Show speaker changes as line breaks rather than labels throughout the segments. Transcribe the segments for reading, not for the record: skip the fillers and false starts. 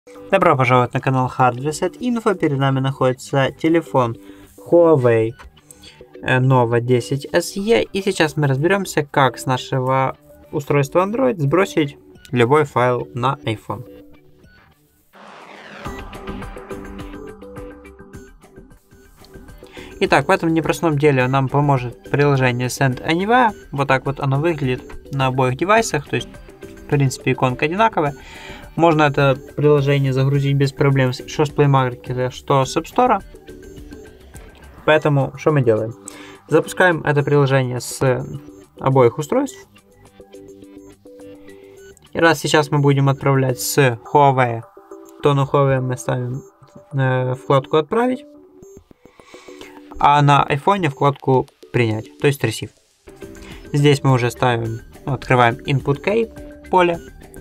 Добро пожаловать на канал Hard Reset Info. Перед нами находится телефон Huawei Nova 10 SE. И сейчас мы разберемся, как с нашего устройства Android сбросить любой файл на iPhone. Итак, в этом непростом деле нам поможет приложение Send Anywhere. Вот так вот оно выглядит на обоих девайсах. То есть, в принципе, иконка одинаковая. Можно это приложение загрузить без проблем что с Play Market, что с App Store. Поэтому, что мы делаем? Запускаем это приложение с обоих устройств. И раз сейчас мы будем отправлять с Huawei, то на Huawei мы ставим вкладку «Отправить», а на iPhone вкладку «Принять», то есть «Receive». Здесь мы уже открываем Input Key поле.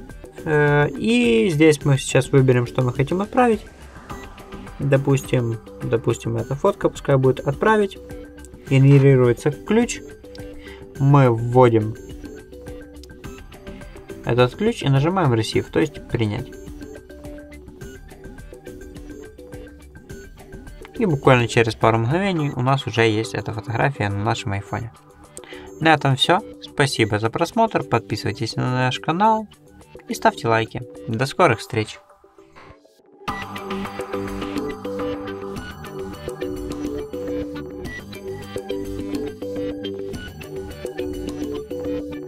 И здесь мы сейчас выберем, что мы хотим отправить. Допустим, эта фотка, пускай будет «Отправить». Генерируется ключ. Мы вводим этот ключ и нажимаем Receive, то есть «Принять». И буквально через пару мгновений у нас уже есть эта фотография на нашем айфоне. На этом все. Спасибо за просмотр. Подписывайтесь на наш канал и ставьте лайки. До скорых встреч!